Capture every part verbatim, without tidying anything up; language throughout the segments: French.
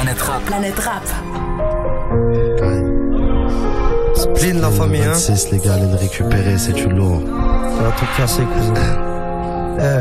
Planète Rap. Planète Rap. Spleen la famille, hein. vingt-six, les gars, allez le récupérer, c'est du lourd. Ça va tout casser, cousin. Eh.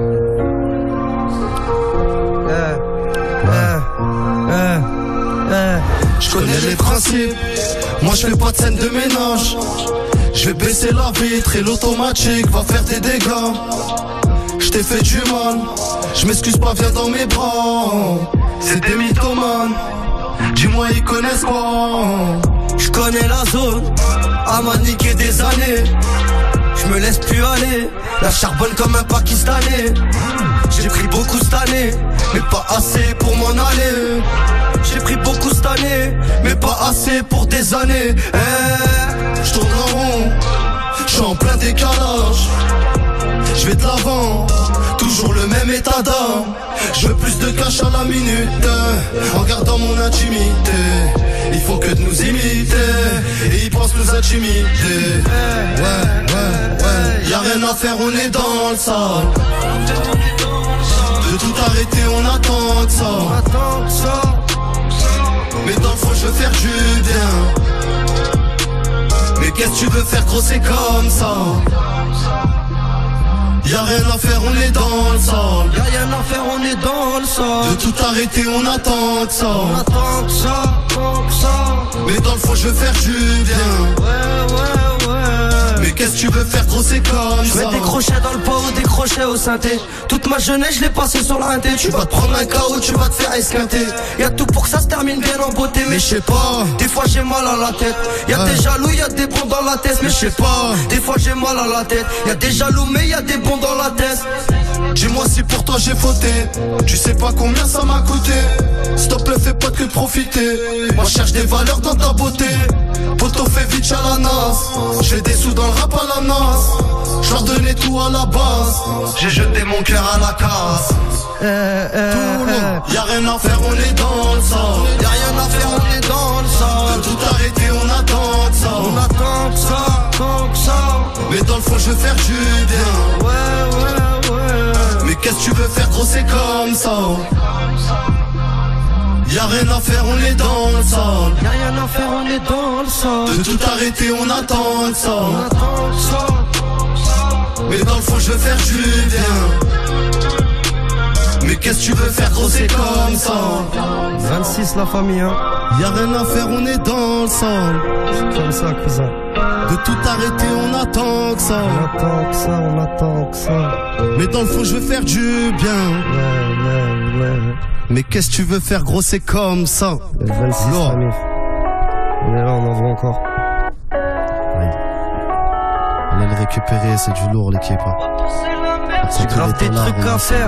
Eh. Eh. Eh. Eh. Je connais les principes. Moi, je fais pas de scène de ménage. Je vais baisser la vitre et l'automatique va faire des dégâts. Je t'ai fait du mal. Je m'excuse pas, viens dans mes bras. C'est des mythomanes. Dis-moi, ils connaissent quoi? Je connais la zone, à m'a niqué des années. Je me laisse plus aller, la charbonne comme un Pakistanais. J'ai pris beaucoup cette année, mais pas assez pour m'en aller. J'ai pris beaucoup cette année, mais pas assez pour des années. Eh, je tourne en rond, je suis en plein décalage. Je vais de l'avant, toujours le même état d'âme. Je veux plus de cash à la minute, en gardant mon intimité. Il faut que de nous imiter, et ils pensent nous intimider. Ouais, ouais, ouais, y'a rien à faire, on est dans le sale. De tout arrêter, on attend que ça. Mais dans le fond, je veux faire du bien. Mais qu'est-ce que tu veux faire, gros, c'est comme ça. Y'a rien à faire, on est dans le sol. Y'a rien à faire, on est dans le sol. De tout arrêter, on attend que ça. On attend que ça, que ça. Mais dans le fond, je veux faire du bien. Ouais, ouais, ouais. Mais qu'est-ce que tu veux faire, gros, c'est comme ça. Je mets des crochets dans le pot ou des crochets au synthé. Toute ma jeunesse, je l'ai passé sur la inté. Tu vas te prendre un K O, tu vas te faire esquinter. Y'a tout pour que ça se termine bien en beauté. Mais je sais pas, des fois j'ai mal à la tête. Y'a ouais. des jaloux, y'a des bons dans la tête. Mais je sais pas, des fois j'ai mal à la tête. Y'a des jaloux, mais y'a des bons dans la tête. Dis-moi si pour toi j'ai fauté. Tu sais pas combien ça m'a coûté. Stop le fais pas que de profiter. Moi je cherche des valeurs dans ta beauté. Poto fait vite à la nas. J'ai des sous dans le rap à la nas. Je leur donnais tout à la base. J'ai jeté mon cœur à la casse. Eh, eh, tout eh. Y'a rien à faire, on est dans le sang. Y'a rien à faire, on est dans le sang. De tout arrêter, on attend que ça. On attend que ça, que ça. Mais dans le fond je veux faire du bien. Ouais, ouais, ouais. Mais qu'est-ce que tu veux faire, gros, c'est comme ça. Y'a rien à faire, on est dans le sol. Y'a rien à faire, on est dans le sol. De tout arrêter, on attend que ça. On attend que ça. Mais dans le fond, je veux faire du bien. Mais qu'est-ce que tu veux faire, gros, c'est comme ça. vingt-six la famille, hein. Y'a rien à faire, on est dans le sol. C'est comme ça, cousin. De tout arrêter, on attend que ça. On attend que ça, on attend que ça. Mais dans le fond, je veux faire du bien. Ouais, ouais, ouais. Mais qu'est-ce que tu veux faire, gros, c'est comme ça. Le vingt-six, oh. famille. On est là, on en voit encore. Oui. On va le récupérer, c'est du lourd, l'équipe. J'ai grave des trucs à faire.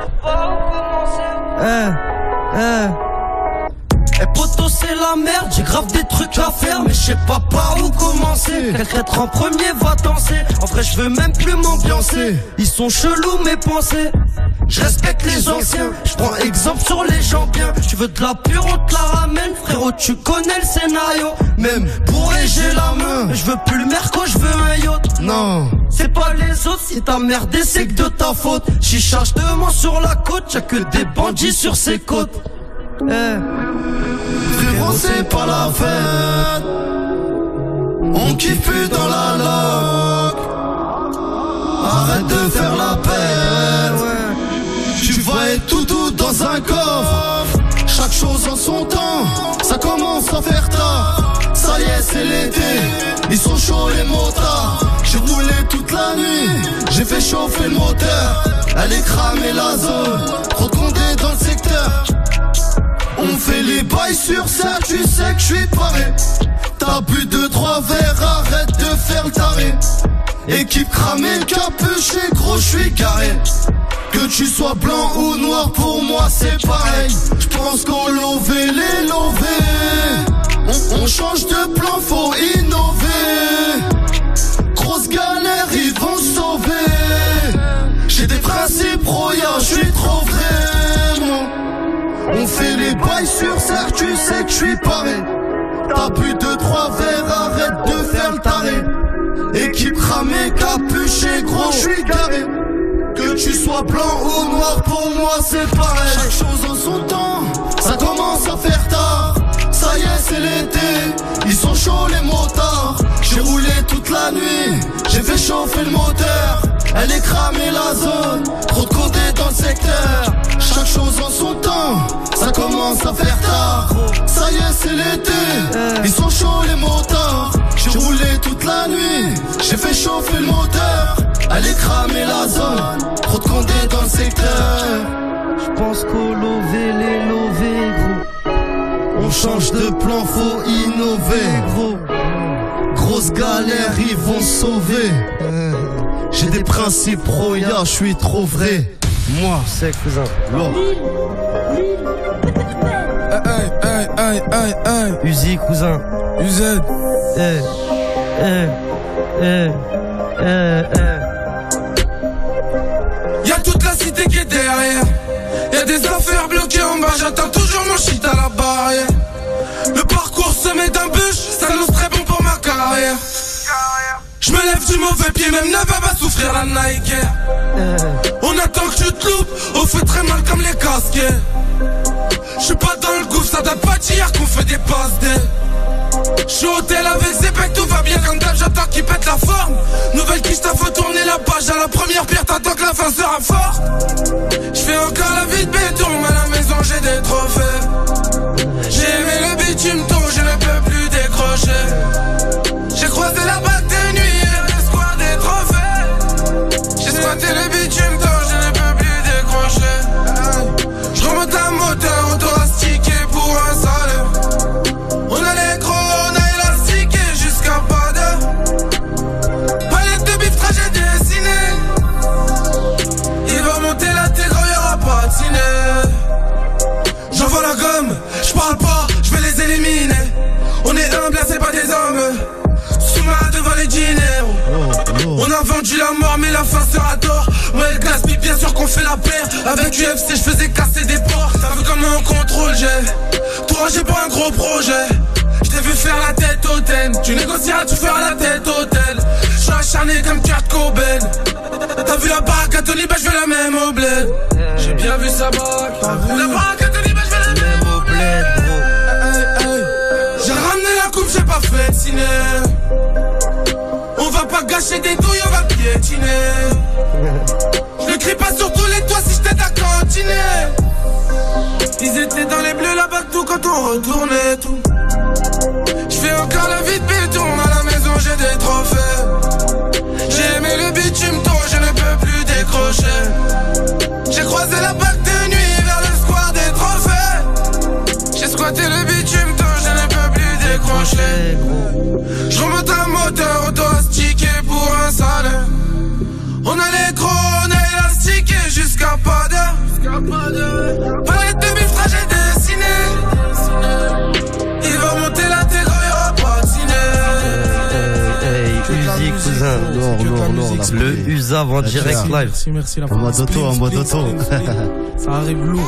Eh, eh. Eh poto c'est la merde, j'ai grave des trucs à faire. Mais je sais pas par où commencer. Quelqu'un être en premier va danser. En vrai je veux même plus m'ambiancer. Ils sont chelous mes pensées. Je respecte les anciens, je prends exemple sur les gens bien. Tu veux de la pure, on te la ramène. Frérot tu connais le scénario. Même bourré j'ai la main. Je veux plus le merco, je veux un yacht. Non, c'est pas les autres, si t'as merdé c'est que de ta faute. Chicha je te mens sur la côte, y'a que des bandits sur ces côtes. Eh frérot c'est pas la fête. On kiffe plus dans la loc. Arrête de faire la peine. Tu vas être tout doux dans un coffre. Chaque chose en son temps. Ça commence à faire tard. Ça y est c'est l'été. Ils sont chauds les motards. J'ai roulé toute la nuit. J'ai fait chauffer le moteur. Elle est cramée la zone. Recondé dans le secteur. On fait les bails sur ça, tu sais que je suis paré. T'as bu deux, trois verres, arrête de faire le taré. Équipe cramée, capuché, gros, je suis carré. Que tu sois blanc ou noir, pour moi c'est pareil. J'pense qu'on lové les lové. On, on change de plan, faut innover. Grosse galère, ils vont sauver. J'ai des principes royaux, je suis trop vraiment. On fait les bails sur serre, tu sais que je suis paré. T'as bu deux, trois verres, arrête de faire le taré. Équipe cramée, capuché, gros, je suis carré. Que tu sois blanc ou noir, pour moi c'est pareil. Chaque chose en son temps, ça commence à faire chauffer le moteur. Elle est cramée la zone, trop de codés dans le secteur. Chaque chose en son temps, ça commence à faire tard. Ça y est c'est l'été, ils sont chauds les motards. J'ai roulé toute la nuit, j'ai fait chauffer le moteur. Elle est cramée la zone, trop de codés dans le secteur. J'pense qu'au lové les lovés gros. On change de plan, faut innover gros. Grosse galère, ils vont sauver. J'ai des principes royaux, je suis trop vrai. Moi, c'est cousin. L'or. Aïe, aïe, aïe, aïe, aïe. Uzi, cousin. U Z. Eh, eh, eh, eh, eh. Y'a toute la cité qui est derrière. Y'a des affaires bloquées en bas, j'attends toujours mon shit à la barrière. Le parcours semé d'embûches, ça nous serait bon pour ma carrière. Je me lève du mauvais pied, même Nava va souffrir la Nike. On attend que tu te loupes, on fait très mal comme les casquets. J'suis pas dans le gouffre, ça date pas d'hier qu'on fait des passes des. J'suis au hôtel avec ses pecs, tout va bien comme d'hab, j'attends qu'il pète la forme. Nouvelle quiche, t'as faut tourner la page, à la première pierre t'attends que la fin sera forte. J'fais encore la vie de béton, à la maison j'ai des trophées. J'ai aimé le bitume tôt, je ne peux plus décrocher. J'ai croisé la batte des nuits et le squad des trophées. J'ai squatté le bitume tôt, je ne peux plus décrocher. Je remonte un moteur, auto astiqué pour un salaire. On a les gros, on a élastiqué jusqu'à pas d'heure. Palette de bif, trajet dessiné. Il va monter la tégro, y'aura pas de ciné. J'envoie la gomme, j'parle pas, j'vais les éliminer. On est humble, là c'est pas des hommes. Souma devant les dîners. On a vendu la mort mais la fin sera d'or. Moi et le gaspille bien sûr qu'on fait la paire. Avec U F C je faisais casser des portes. T'as vu comment on contrôle j'ai. Toi j'ai pas un gros projet. J't'ai vu faire la tête hautaine. Tu négocieras, tu feras la tête hôtel. J'suis acharné comme Kurt Cobain. T'as vu la baraque à Tony, bah j'fais la même au bled. J'ai bien vu sa baraque. La baraque à Tony, bah j'fais la même au bled. J'ai ramené la coupe, j'ai pas fait de ciné. On va pas gâcher des douilles, on va piétiner. Je ne crie pas sur tous les toits si je t'aide à cantiner. Ils étaient dans les bleus là-bas tout quand on retournait tout. Je fais encore la vie de béton, à la maison j'ai des trophées. J'ai aimé le bitume tôt, je ne peux plus décrocher. J'ai croisé la bague de nuit vers le square des trophées. J'ai squatté le bitume tôt, je ne peux plus décrocher. Je remonte un moteur auto astiqué pour un salaire. On a les gros, on a élastiqué jusqu'à pas d'heure. Palette de bif, trajet dessiné. Il va monter la tégro, y'aura pas de ciné. Hey, Uzi, cousin. Lourd, lourd, lourd. Le Usa en direct live. Merci, merci la En mode auto, en mode auto. Ça arrive lourd.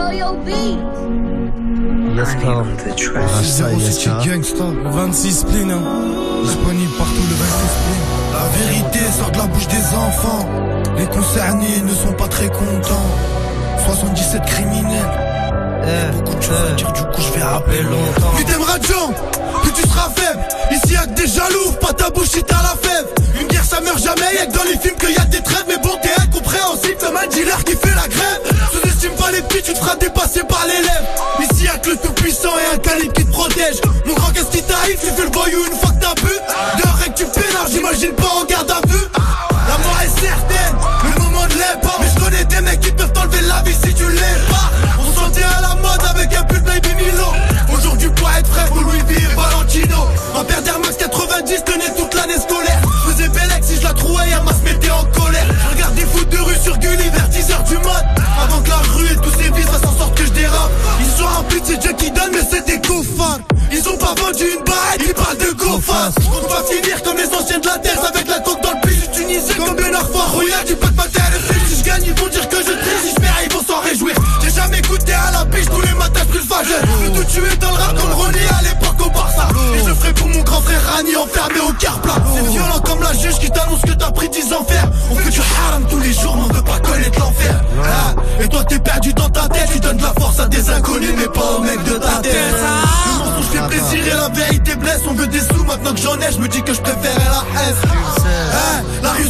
Yes, car. Rasta et S K. Gangsta. Le vingt-six spleen, hein. Disponible partout le vingt-six spleen. La vérité sort de la bouche des enfants. Les concernés ne sont pas très contents. soixante-dix-sept criminels. Eh, Beaucoup de choses à eh. dire, du coup je vais rappeler longtemps. Plus t'aimeras de gens, plus tu seras faible. Ici y'a que des jaloux, pas ta bouche si t'as la fève. Une guerre ça meurt jamais, y'a que dans les films qu'il y a des trêves. Mais bon t'es incompréhensible, comme un dealer qui fait la grève. Sous-estime pas les petits, tu te feras dépasser par l'élève. Ici y'a que le tout puissant et un calibre qui te protège. Mon grand qu'est-ce qui t'arrive, tu fais le voyou une fois que t'as bu. Dehors et que tu pénards, j'imagine pas en garde à vue. La mort est certaine, le moment de l'est pas. Mais je connais des mecs qui peuvent t'enlever la vie si tu l'es pas. On s'en tient à la mode avec un pull baby Milo. Aujourd'hui pour être frère pour Louis V et Valentino. Un père d'Air Max quatre-vingt-dix tenait toute l'année scolaire. Je faisais Bélec si je la trouvais, elle m'a se mettait en colère. Je regarde des foot de rue sur Gulli vers dix heures du mat. Avant que la rue et tous ces vices s'en sortent que je dérape. Ils sont remplis de c'est Dieu qui donne mais c'est des cofards. Ils ont pas vendu une barre, ils parlent de go-face. Je compte pas finir comme les anciens de la terre avec la coque dans le pays. J'utilisais comme Bernard Foire. Regarde, tu peux pas terre et puis si je gagne, ils vont dire que je triche. Si je perds, ils vont s'en réjouir. J'ai jamais goûté à la biche, tous les matins je le fageur. Je veux tout tuer dans le rap comme Ronnie à l'époque au Barça. Et je ferai pour mon grand frère Rani enfermé au car plat. C'est violent comme la juge qui t'annonce que t'as pris dix ans fer. On fait du haram tous les jours, mais on veut pas connaître l'enfer. Ah, et toi t'es perdu dans ta tête, tu donnes de la force à des inconnus, mais pas aux mecs de ta tête. Le mensonge fait plaisir et la vérité blesse. On veut des sous maintenant que j'en ai, je me dis que je préfère la S. Ah, la rue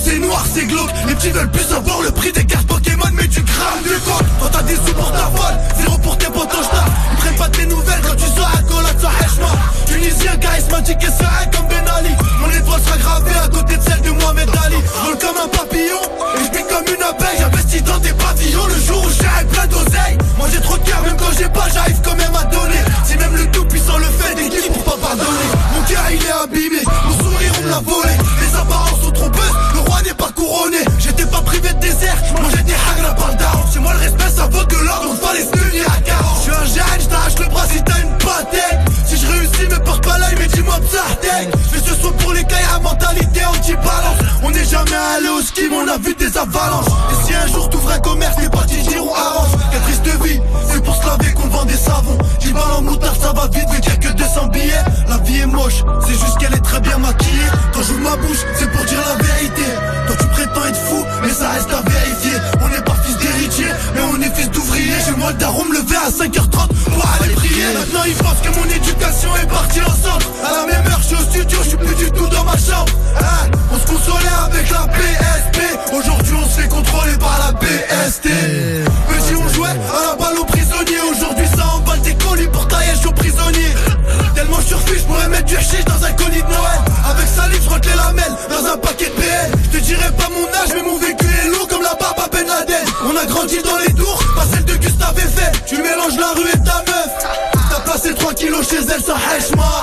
c'est noir, c'est glauque. Les petits veulent plus savoir le prix des cartes Pokémon, mais du gramme de coke. Quand t'as des sous pour ta voile, zéro pour tes potos, j't'arde. Ils prennent pas tes nouvelles quand tu sors à collade, ça hèche-moi. Tunisien, charismatique et serein comme Ben Ali. Mon étoile sera gravée à côté de celle de Mohamed Ali. Vole comme un papillon, et je pique comme une abeille. J'investis dans des pavillons le jour où j'ai plein d'oseille. Moi j'ai trop de cœur, même quand j'ai pas, j'arrive quand même à donner. Si même le tout puissant le fait, des clips pour pas pardonner. Mon cœur il est abîmé, mon sourire on me l'a volé. Les apparences sont trompeuses, le roi n'est pas couronné. J'étais pas privé de désert, j'mangeais des hagra par le daron. Chez moi le respect ça vaut de l'ordre, on fallait se tenir à quarante. J'suis un gène, j't'arrache le bras si t'as une pâtée. Si je réussis me porte pas l'œil mais dis-moi psartek. J'fais ce son pour les cailles à mentalité anti-balance. On n'est jamais allé au ski mais on a vu des avalanches. Et si un jour t'ouvres un commerce, les parties diront avance. Quelle triste vie, c'est pour se laver qu'on vend des savons. J'y balle en moutarde, ça va vite, veut dire que deux cents billets. La vie est moche, c'est juste qu'elle est très bien maquillée. Quand j'ouvre ma bouche, c'est pour dire la vérité. Toi tu prétends être fou, mais ça reste à vérifier. On n'est pas fils d'héritier, mais on est fils d'ouvrier. Chez moi le daron me levait à cinq heures trente pour aller prier. Maintenant ils pensent que mon éducation est partie en centre. À la même heure je suis au studio, je suis plus du tout dans ma chambre. Hein, on se consolait avec la P S P. Aujourd'hui on se fait contrôler par la B S T. Mais si on jouait à la balle aux prisonniers, aujourd'hui ça emballe des colis pour tailler aux prisonniers. Tellement je surfuis, je pourrais mettre du chiche dans un colis de Noël. Avec salive, je rentre les lamelles dans un paquet de B L. Je te dirais pas mon âge, mais mon vécu est lourd comme la barbe à Ben Laden. On a grandi dans les tours, pas celle de Gustave Eiffel. Tu mélanges la rue et ta meuf. T'as passé trois kilos chez elle, ça hèche moi.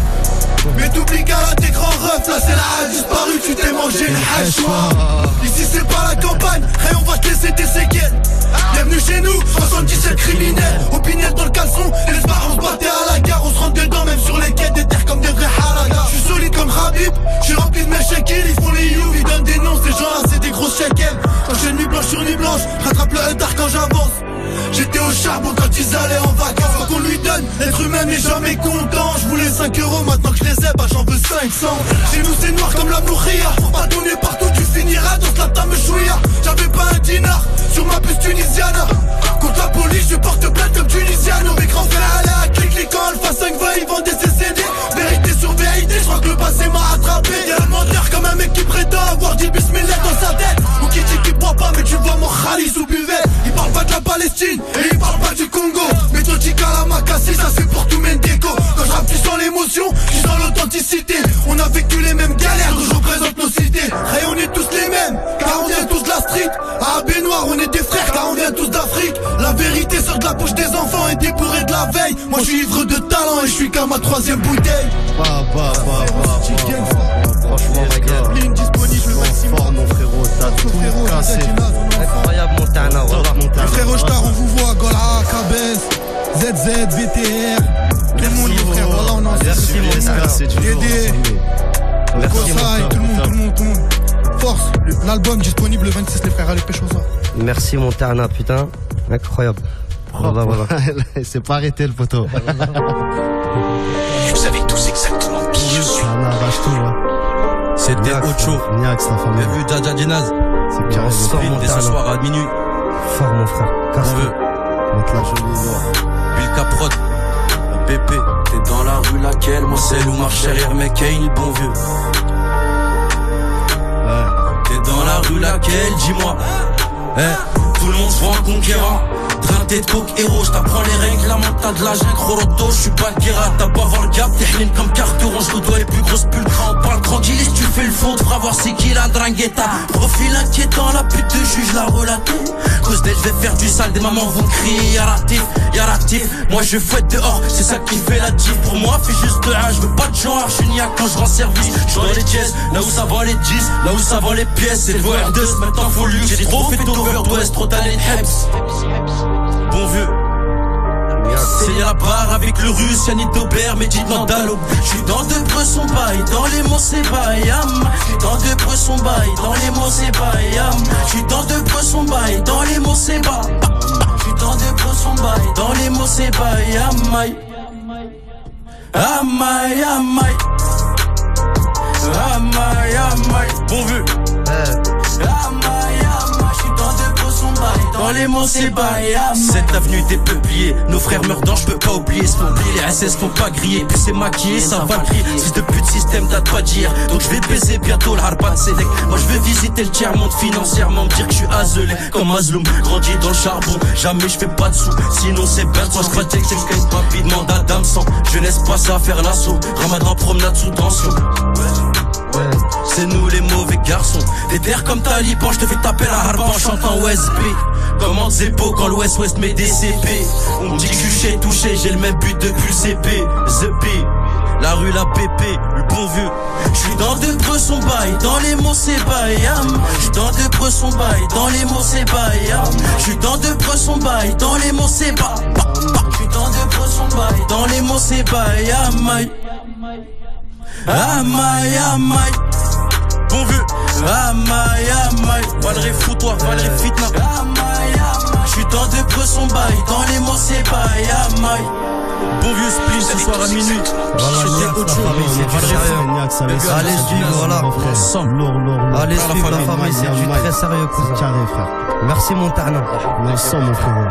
Mais t'oublies qu'à la tes grands refs, là c'est la a disparu, tu t'es mangé une hèche moi. Ici c'est pas la campagne, et on va te laisser tes séquelles. Bienvenue chez nous, soixante-dix-sept criminels. Opinel dans le caleçon, et les barres on se battait à la gare. On se rentre dedans même sur les quais des terres comme des vrais halagas. J'suis solide comme Habib, j'suis rempli de mes shekels. Ils font les you, ils donnent des noms, ces gens-là c'est des grosses shekels. J'enchaîne nuit blanche sur nuit blanche, rattrape le tard quand j'avance. J'étais au charbon quand ils allaient en vacances. Faut qu'on lui donne, l'être humain n'est jamais content. Je voulais cinq euros, maintenant que je les ai, bah j'en veux cinq cents. Chez nous c'est noir comme la blouria. Pas donné partout, tu finiras dans la tame chouïa. J'avais pas un dinar sur ma puce tunisienne. Contre la police, je porte plainte comme tunisienne. Mes grands frères allaient à clic quand Alpha cinq vingt, ils vendaient ses C D. Vérité sur vérité, je crois que le passé m'a attrapé. Y'a un menteur comme un mec qui prétend avoir dit bismillah dans sa tête. Ou qui dit qu'il boit pas, mais tu vois mon khalis sous buvette. Il parle pas de la Palestine et il parle pas du Congo. Méthodique à la Makassi, ça c'est pour tout Mendeko. Quand je rappe, tu sens l'émotion, tu sens l'authenticité. On a vécu les mêmes galères, donc je représente nos cités. Et on est tous les mêmes, car on vient tous de la street. À Baignoire, on est des frères, car on vient tous d'Afrique. La vérité sort de la bouche des enfants et des bourrés de la veille. Moi je suis ivre de talent et je suis qu'à ma troisième bouteille. Bah, bah, bah, bah, franchement, regarde. Ligne disponible, maximum. Fort, mon frérot, t'as tout cassé. Incroyable Montana, voilà. Les frères Star, on vous voit, Gola, Kabes, Z Z, V T R. Tout le monde, les frères, voilà, on en Merci, merci, Dédé, Kosai, tout le monde, tout le monde, tout le monde. Force, l'album disponible le vingt-six, les frères, allez pêche au soir. Merci Montana, putain. Incroyable. Voilà, voilà. C'est pas arrêté le poteau. Vous savez tous exactement qui je suis. On arrache tout, ouais. C'était Ocho. Niax, la famille. Bien vu, Dja Dinaz. C'est carré. Sprint dès ce soir à minuit. Fort mon frère. On veut. Mettre la jolie noire. Bill Caprod. La P P. T'es dans la rue laquelle, moi c'est où marche derrière mes Kane, le bon vieux. T'es dans la rue laquelle, dis-moi. Eh, tout le monde se voit un conquérant. Traité de coke héros, j't'apprends les règles, la mentale de la jungle, Roroto, j'suis pas le guérat, t'as pas voir le gap, t'es clean comme carteron, j'redois les plus grosses pulcras, on parle tranquilliste, tu fais le faux, devras voir c'est qui la dringuetta. Profil inquiétant, la pute de juge l'a relaté. Cause d'elle, j'vais faire du sale, des mamans vont crier, y'a ratif, y'a ratif. Moi je fouette dehors, c'est ça qui fait la diff. Pour moi, fais juste de un, j'veux pas de genre, j'suis niaque quand j'rends service. J'suis dans les jazz, là où ça va les dix, là où ça va les pièces, c'est le R deux, maintenant faut lui. J'ai trop fait d'overdose, trop d'aller Heps. Bon vieux, c'est la barre avec le russe, Yannick Daubert, mais dites Mandalo. J'suis dans de preux son bail, dans les mots c'est bayam. J'suis dans de preux son bail, dans les mots c'est bayam. J'suis dans de preux son bail, dans les mots c'est ba. J'suis dans de preux son bail, dans les mots c'est bayam. Amay, amay. Amay, amay. Bon vieux. Amay, amay. J'suis dans de preux son dans les mots c'est bail. Cette avenue des peupliers, nos frères meurent dans, j'peux pas oublier. Se font oublier, les S S font pas griller. Puis c'est maquillé, ça va crier. Fils de pute système, t'as de pas dire. Donc je vais baiser bientôt le harpan Sedek. Moi je veux visiter le tiers-monde financièrement, me dire que je suis azelé comme Azloum, grandi dans le charbon. Jamais je fais pas de sous, sinon c'est bête. Moi je crois que c'est que papy demande à dame sans. Jeunesse passe à faire l'assaut. Ramadan promenade sous tension. C'est nous les mauvais garçons. Des terres comme Taliban, je te fais taper la harpe en chantant O S B. Comme Zeppo quand l'Ouest Ouest met des C P. On me dit que je suis touché, j'ai le même but depuis le C P. The P, la rue la P P, le bon vieux. J'suis dans de Bresson bail, dans les mots c'est bail. J'suis dans de Bresson bail, dans les mots c'est bail. J'suis dans de Bresson bail, dans les mots c'est bail. J'suis dans de Bresson bail, dans les mots c'est bail. Amaï, amaï, amaï. Bon vieux, amaï, amaï. Valérie fous-toi, Valérie fitna. J'suis dans de Bresson bail, dans les mots c'est bail. Amaï. Bon vieux split ce soir à minuit. Voilà, autre chose. Allez suivre, voilà. Allez suivre la famille, c'est du très sérieux, cousin. Carré, frère. Merci Montana. On sent mon frère.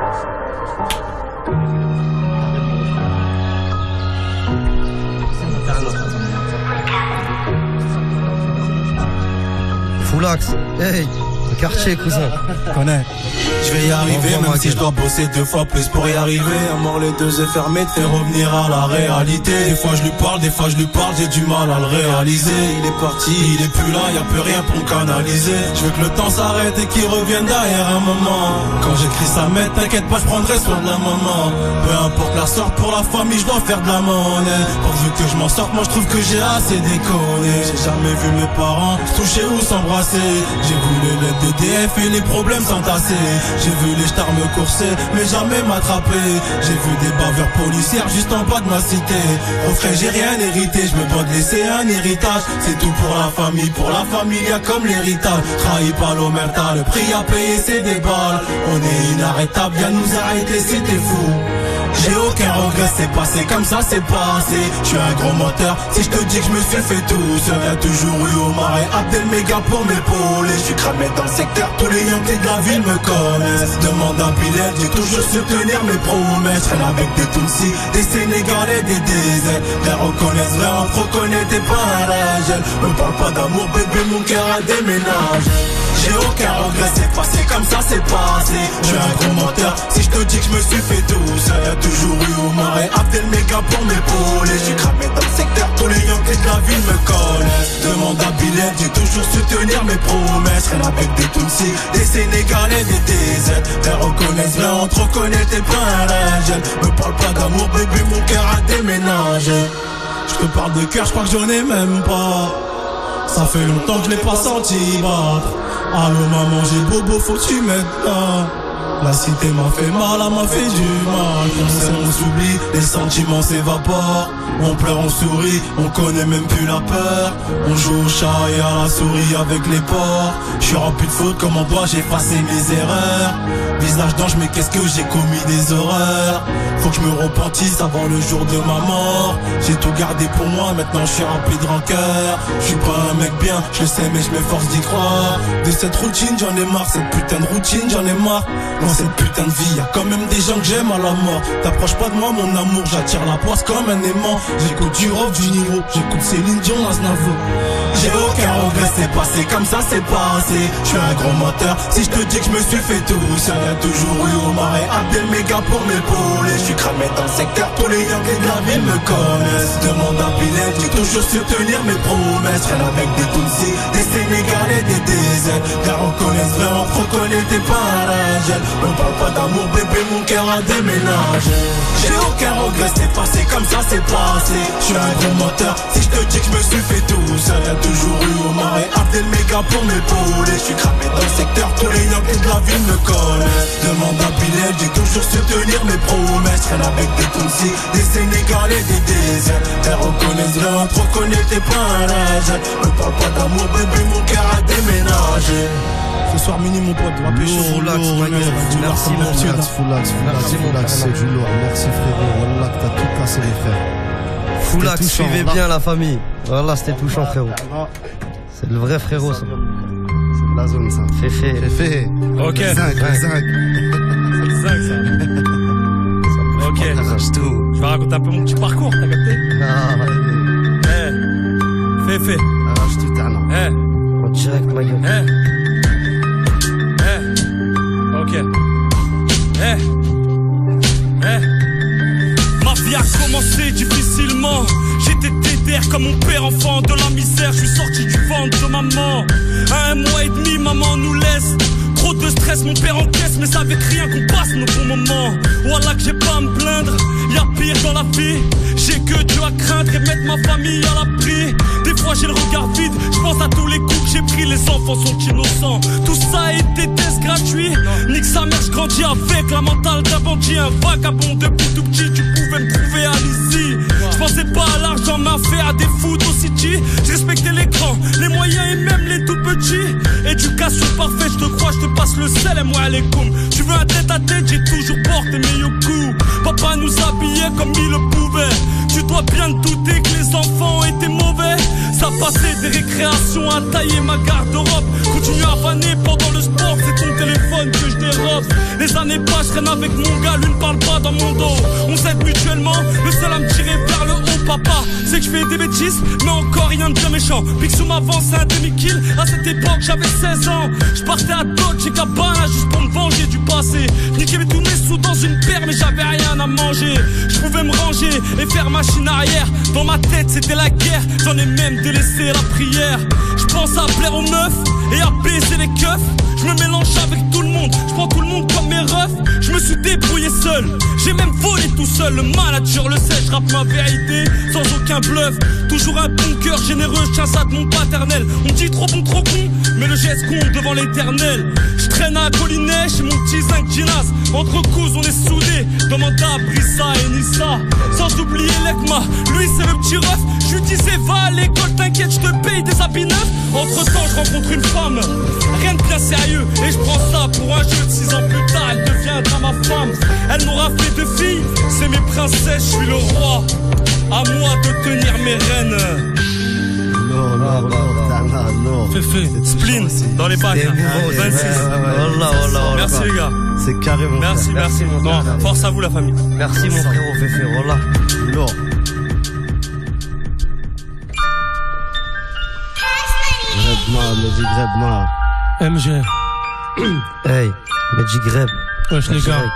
Foulax, hey, le quartier, cousin. Connais. Je vais y arriver, même si je dois bosser deux fois plus pour y arriver. À mort les deux yeux fermés, te faire revenir à la réalité. Des fois je lui parle, des fois je lui parle, j'ai du mal à le réaliser. Il est parti, il est plus là, y a plus rien pour me canaliser. Je veux que le temps s'arrête et qu'il revienne derrière un moment. Quand j'écris ça m'aide, t'inquiète pas, je prendrai soin de la maman. Peu importe la sorte, pour la famille, je dois faire de la monnaie. Pourvu que je m'en sorte, moi je trouve que j'ai assez déconné. J'ai jamais vu mes parents se toucher ou s'embrasser. J'ai vu les lettres de D F et les problèmes s'entasser. J'ai vu les stars me courser, mais jamais m'attraper. J'ai vu des bavures policières juste en bas de ma cité. Au frère, j'ai rien hérité, je me dois de laisser un héritage. C'est tout pour la famille, pour la famille, y'a comme l'héritage. Trahi par l'omerta, le prix à payer c'est des balles. On est inarrêtable, viens nous arrêter si t'es fou. J'ai aucun regret, c'est passé comme ça, c'est passé. Je suis un gros moteur, si je te dis que je me suis fait tout seul. Y'a toujours eu Omar et Abdel Méga pour m'épauler. Je suis cramé dans le secteur, tous les Yankees de la ville me connaissent. Demande à Bilal, j'ai toujours su tenir mes promesses. Je traîne avec des Tutsis, des Sénégalais, des D Z. Les reconnaissent vrai, on te reconnaît, t'es pas un ragel. Me parle pas d'amour, bébé, mon cœur a déménagé. J'ai aucun regret, c'est passé comme ça, c'est passé. Je suis un gros menteur, si je te dis que je me suis fait tout seul. Y'a toujours eu Omar et Abdel Méga pour m'épauler. Je suis cramé dans le secteur, tous les Yankees de la ville me connaissent. Demande à Bilal, j'ai toujours su tenir mes promesses. Rien avec des Tutsis, des Sénégalais, des D Z. Les reconnaissent vrai, on te reconnaît, t'es pas un ragel. Me parle pas d'amour, bébé, mon cœur a déménagé. Je te parle de cœur, je crois que j'en ai même pas. Ça fait longtemps que je l'ai pas senti battre. Allô maman, j'ai bobo, faut que tu m'aides là. La cité m'a fait mal, elle m'a fait du mal. On sait, on s'oublie, les sentiments s'évaporent. On pleure, on sourit, on connaît même plus la peur. On joue au chat et à la souris avec les porcs. Je suis rempli de fautes, comment dois-je effacer mes erreurs? Visage d'ange, mais qu'est-ce que j'ai commis des horreurs? Faut que je me repentisse avant le jour de ma mort. J'ai tout gardé pour moi, maintenant je suis rempli de rancœur. Je suis pas un mec bien, je le sais mais je m'efforce d'y croire. De cette routine j'en ai marre, cette putain de routine j'en ai marre. Dans cette putain de vie, y'a quand même des gens que j'aime à la mort. T'approches pas de moi mon amour, j'attire la poisse comme un aimant. J'écoute du rock, du Niro, j'écoute Céline Dion, Aznavour. J'ai aucun regret, c'est passé comme ça, c'est passé. Je suis un gros moteur, si je te dis que je me suis fait tout seul. Y'a toujours eu Omar et Abdel Méga pour m'épauler. Je suis cramé dans le secteur, tous les Yankees de la ville me connaissent. Demande à Bilal, j'ai toujours su tenir mes promesses. Rien avec des Tutsis, des Sénégalais, des D Z. Les reconnaissent vrai, on te reconnaît, t'es pas un ragel. On parle pas d'amour, bébé, mon cœur a déménagé. J'ai aucun regret, c'est passé comme ça, c'est passé. Je suis un gros moteur, si je te dis que je me suis fait tout seul. Y'a toujours eu Omar et Abdel Méga pour m'épauler. Je suis cramé dans le secteur, tous les Yankees de la ville me connaissent. Demande à Bilal, j'ai toujours su tenir mes promesses. Rien avec des Tutsis, des Sénégalais, des D Z. Les reconnaissent vrai, on te reconnaît, t'es pas un ragel. Me parle pas d'amour, bébé, mon cœur a déménagé. Ce soir mini mon pote, va pêcher. Foulax, merci mon Foulax, Foulax, Foulax, c'est du lourd. Merci frérot, Wallah que t'as tout cassé les frères. Foulax, suivez bien la famille. Voilà, c'était touchant frérot. C'est le vrai frérot ça. la zone, ça. Féfé. Féfé. Ok. Zinc, Ouais. zinc. C'est ça. Ok. Arrache tout. Je vais raconter un peu mon petit parcours, t'as capté? Ah, Eh. Féfé. arrache tout, t'as non. Eh. En direct, ma gueule. Eh. Eh. Ok. Eh. Eh. Ma vie a commencé difficilement. J'étais déter comme mon père, enfant de la misère. Je suis sorti du ventre de maman. À un mois et demi, maman nous laisse. Trop de stress, mon père encaisse, mais ça avec rien qu'on passe nos bons moments. Voilà que j'ai pas à me plaindre, y'a pire dans la vie. J'ai que Dieu à craindre et mettre ma famille à l'abri. Des fois j'ai le regard vide, je pense à tous les coups que j'ai pris. Les enfants sont innocents, tout ça a été test gratuit. Nique sa mère, je grandis avec la mentale d'un bandit. Un vagabond depuis tout petit, tu pouvais me trouver à l'issue. Je pensais pas à l'argent, mais à faire des foot au city. Je respectais les grands, les moyens et même les tout petits. Éducation parfaite, je te crois, je te passe le sel et moi elle est comme. Tu veux un tête à tête, j'ai toujours porté mes yoku. Papa nous habillait comme il le pouvait. Tu dois bien te douter que les enfants étaient mauvais. Ça passait des récréations à tailler ma garde-robe. Continue à vanner pendant le sport, c'est ton téléphone que je dérobe. Les années passent, je traîne avec mon gars, lui ne parle pas dans mon dos. On s'aide mutuellement, le seul à me tirer vers le haut, papa. C'est que je fais des bêtises, mais encore rien de bien méchant. Picsou m'avance, c'est un demi-kill. À cette époque, j'avais seize ans. Je partais à Dolce et Gabbana juste pour me venger du passé. Niquer tous mes sous dans une paire, mais j'avais rien à manger. Je pouvais me ranger et faire machine arrière. Dans ma tête, c'était la guerre. J'en ai même délaissé la prière. Je pense à plaire aux meufs et à baiser les keufs. Je me mélange avec tout le monde, je prends tout le monde comme mes refs. Je me suis débrouillé seul, j'ai même volé tout seul. Le manager le sait, je rappe ma vérité sans aucun bluff. Toujours un bon cœur généreux, je tiens ça de mon paternel. On dit trop bon, trop con, mais le geste compte devant l'éternel. Je traîne à Colinet chez mon petit zinc Ginas. Entre coups on est soudés, demande à Brissa et Nissa. Sans oublier l'Ekma, lui c'est le petit ref. Je lui disais va à l'école, t'inquiète, je te paye des habits neufs. Entre temps je rencontre une femme, rien de bien sérieux. Et je prends ça pour un jeu de six ans plus tard, elle deviendra ma femme. Elle m'aura fait deux filles, c'est mes princesses, je suis le roi. À moi de tenir mes rênes. Lourd, lourd, lourd, Tana, lourd. Féfé, spleen, dans les bacs, C'est émouvant, vingt-six. ouais, ouais, ouais. Oh là, oh là, oh là. Merci les gars. C'est carré, mon Merci, frère. merci. mon Non, frère. force à vous la famille. Merci mon frérot, Féfé, voilà. Lourd. Grebma, Mehdi Grebma. M G. Hey, Magic Greb. Wesh les gars.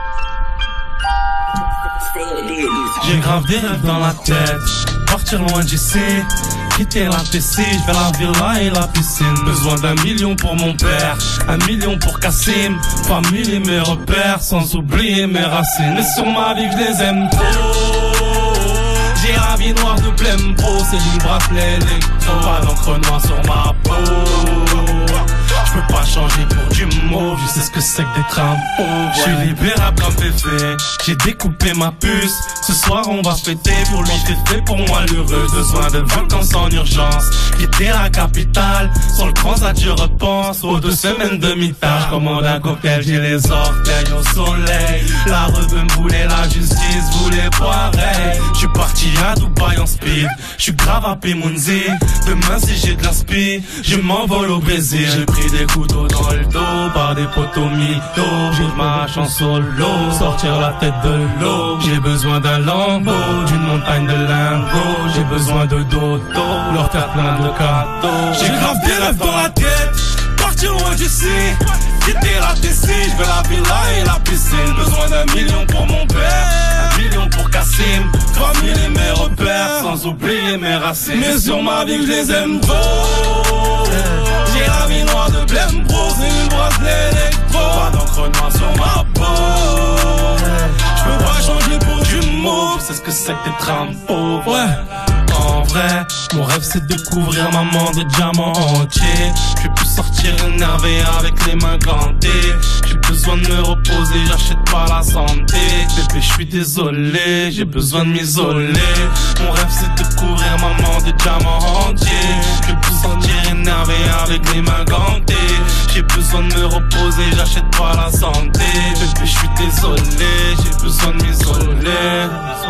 J'ai grave des rêves dans la tête. Partir loin d'ici, quitter la P C, je vais la villa et la piscine. Besoin d'un million pour mon père, un million pour Kassim. Famille et mes repères, sans oublier mes racines. Mais sur ma vie, je les aime trop. J'ai la vie noire de Blempo, c'est du bracelet électro. Pas d'encre noire sur ma peau. Je peux pas changer pour du mauve, je sais ce que c'est que d'être un pauvre. Je suis libérable comme Féfé, j'ai découpé ma puce. Ce soir on va fêter, pour lui Féfé, pour moi l'heureux. Besoin de vacances en urgence, quitter la capitale. Sur le transat je repense, aux deux semaines de mi-temps. Je commande un cocktail, j'ai les orteils au soleil. La revue me voulait, la justice voulait pareil. Je suis parti à Dubaï en speed, je suis grave à Pimonzi. Demain si j'ai de l'inspi, je m'envole au Brésil. J'ai pris des couteaux dans le dos par des poteaux mythos. J'ai ma chance solo, sortir la tête de l'eau. J'ai besoin d'un lambeau, d'une montagne de lingots. J'ai besoin de dodo, leur faire plein de cadeaux. J'ai grave des rêves dans la tête, partir loin d'ici, quitter la T C, je veux la villa et la piscine. Besoin d'un million pour mon père, un million pour Kassim. Famille et mes repères, sans oublier mes racines. Mais sur ma vie je les aime trop. J'ai la vie noire de Blempo, c'est une bracelet électro. Pas d'encre noire sur ma peau. J'peux pas changer pour du mauve, je sais ce que c'est que d'être un pauvre. Ouais. En vrai, mon rêve c'est de découvrir maman de diamants entiers. Je vais plus sortir énervé avec les mains gantées. J'ai besoin de me reposer, j'achète pas la santé. Bébé, je suis désolé, j'ai besoin de m'isoler. Mon rêve c'est de découvrir maman de diamants entiers. Je vais plus sortir énervé avec les mains gantées. J'ai besoin de me reposer, j'achète pas la santé. Bébé, je suis désolé, j'ai besoin de m'isoler.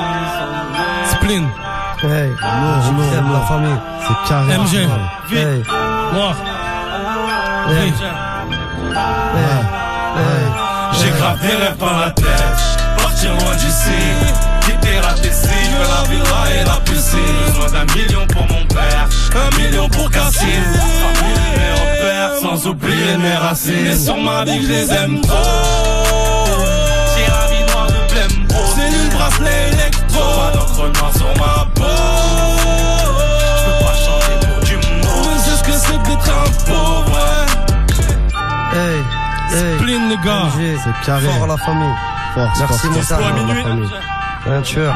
Spleen. Hey, Lourd, Magic lourd, Greb, la lourd. famille. C'est carré. M G, frère. vite, Hey. noir. Hey. Hey. Hey. J'ai grave des rêves dans la tête, partir loin d'ici, quitter la Tessie, je veux la villa et la piscine. Besoin d'un million pour mon père, un million pour Cassine. Famille, mes repères, sans oublier mes racines. Et sur ma vie que je les aime trop. J'ai la vie noire de Blembo, c'est une bracelet électro. Pas d'encre noire sur ma peau. Je peux pas changer pour du mot, mais c'est ce que c'est d'être un pauvre. Hey. Hey. Spleen les gars, c'est carré. Fort la famille. Force, merci mon Pour la la minuit. famille. Un tueur.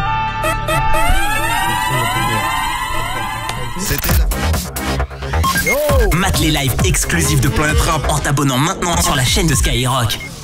C'était là. Mate les lives exclusifs de Planète Rap en t'abonnant maintenant sur la chaîne de Skyrock.